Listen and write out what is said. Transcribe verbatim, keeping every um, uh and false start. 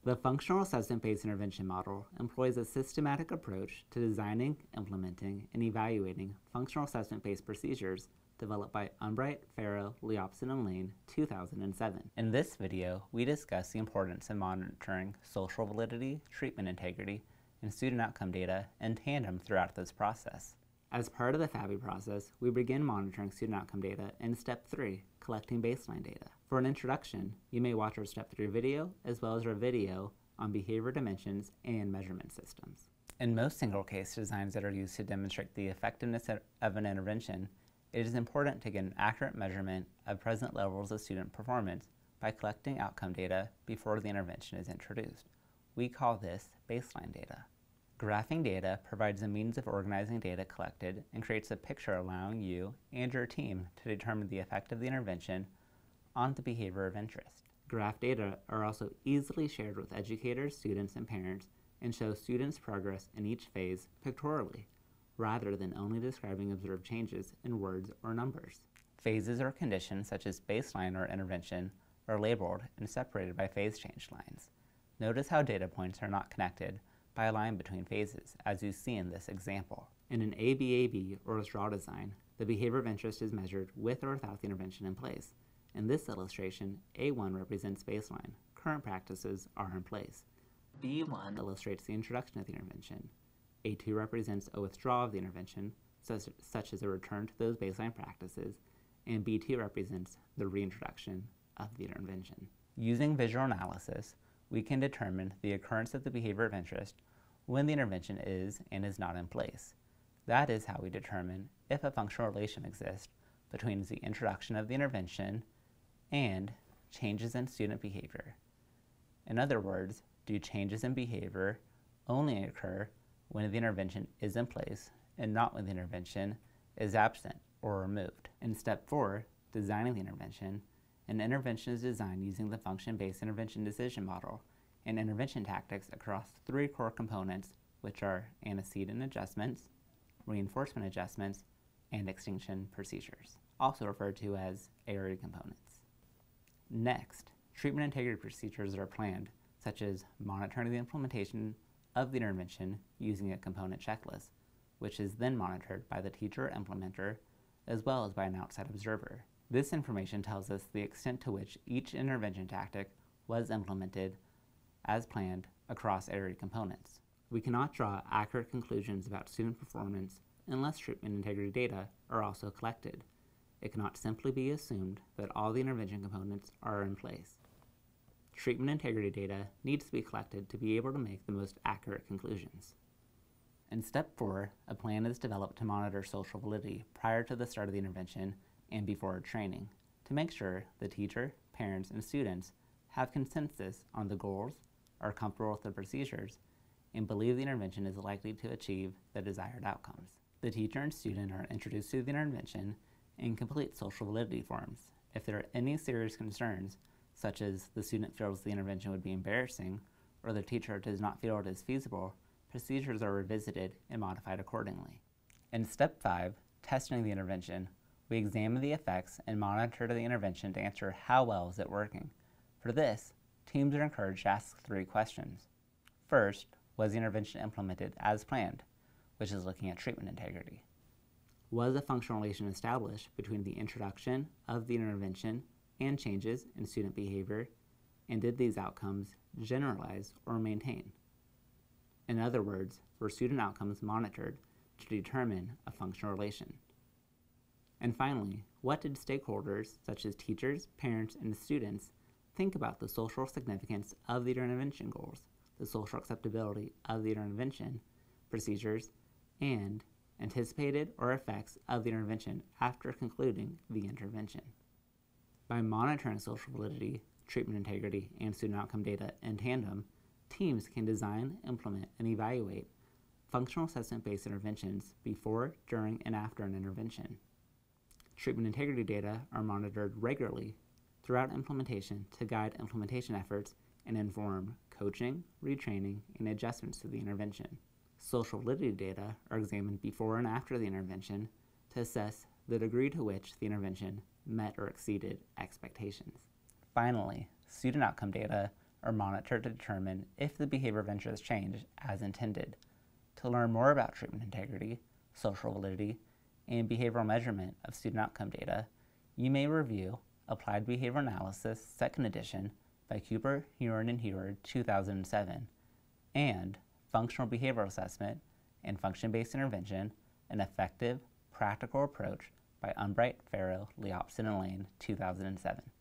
The functional assessment-based intervention model employs a systematic approach to designing, implementing, and evaluating functional assessment-based procedures developed by Unbright, Farrow, Leopson, and Lane, two thousand seven. In this video, we discuss the importance of monitoring social validity, treatment integrity, and student outcome data in tandem throughout this process. As part of the FABI process, we begin monitoring student outcome data in Step three, collecting baseline data. For an introduction, you may watch our Step three video as well as our video on behavior dimensions and measurement systems. In most single case designs that are used to demonstrate the effectiveness of an intervention, it is important to get an accurate measurement of present levels of student performance by collecting outcome data before the intervention is introduced. We call this baseline data. Graphing data provides a means of organizing data collected and creates a picture allowing you and your team to determine the effect of the intervention on the behavior of interest. Graph data are also easily shared with educators, students, and parents and show students' progress in each phase pictorially, rather than only describing observed changes in words or numbers. Phases or conditions such as baseline or intervention are labeled and separated by phase change lines. Notice how data points are not connected by a line between phases, as you see in this example. In an A B A B or withdrawal design, the behavior of interest is measured with or without the intervention in place. In this illustration, A one represents baseline. Current practices are in place. B one illustrates the introduction of the intervention. A two represents a withdrawal of the intervention, such, such as a return to those baseline practices, and B two represents the reintroduction of the intervention. Using visual analysis, we can determine the occurrence of the behavior of interest when the intervention is and is not in place. That is how we determine if a functional relation exists between the introduction of the intervention and changes in student behavior. In other words, do changes in behavior only occur when the intervention is in place and not when the intervention is absent or removed? In Step four, designing the intervention, an intervention is designed using the function-based intervention decision model and intervention tactics across three core components, which are antecedent adjustments, reinforcement adjustments, and extinction procedures, also referred to as A R I components. Next, treatment integrity procedures are planned, such as monitoring the implementation of the intervention using a component checklist, which is then monitored by the teacher or implementer as well as by an outside observer. This information tells us the extent to which each intervention tactic was implemented as planned across A R I components. We cannot draw accurate conclusions about student performance unless treatment integrity data are also collected. It cannot simply be assumed that all the intervention components are in place. Treatment integrity data needs to be collected to be able to make the most accurate conclusions. In Step four, a plan is developed to monitor social validity prior to the start of the intervention and before training, to make sure the teacher, parents, and students have consensus on the goals, are comfortable with the procedures, and believe the intervention is likely to achieve the desired outcomes. The teacher and student are introduced to the intervention and complete social validity forms. If there are any serious concerns, such as the student feels the intervention would be embarrassing, or the teacher does not feel it is feasible, procedures are revisited and modified accordingly. In Step five, testing the intervention, we examine the effects and monitor the intervention to answer how well is it working. For this, teams are encouraged to ask three questions. First, was the intervention implemented as planned, which is looking at treatment integrity? Was a functional relation established between the introduction of the intervention and changes in student behavior, and did these outcomes generalize or maintain? In other words, were student outcomes monitored to determine a functional relation? And finally, what did stakeholders, such as teachers, parents, and students, think about the social significance of the intervention goals, the social acceptability of the intervention procedures, and anticipated or effects of the intervention after concluding the intervention? By monitoring social validity, treatment integrity, and student outcome data in tandem, teams can design, implement, and evaluate functional assessment-based interventions before, during, and after an intervention. Treatment integrity data are monitored regularly throughout implementation to guide implementation efforts and inform coaching, retraining, and adjustments to the intervention. Social validity data are examined before and after the intervention to assess the degree to which the intervention met or exceeded expectations. Finally, student outcome data or monitored to determine if the behavior of interest changed as intended. To learn more about treatment integrity, social validity, and behavioral measurement of student outcome data, you may review Applied Behavior Analysis, second edition, by Cooper, Huron, and Heward, two thousand seven, and Functional Behavioral Assessment and Function-Based Intervention, an Effective, Practical Approach by Unbright, Farrow, Leopson, and Lane, two thousand seven.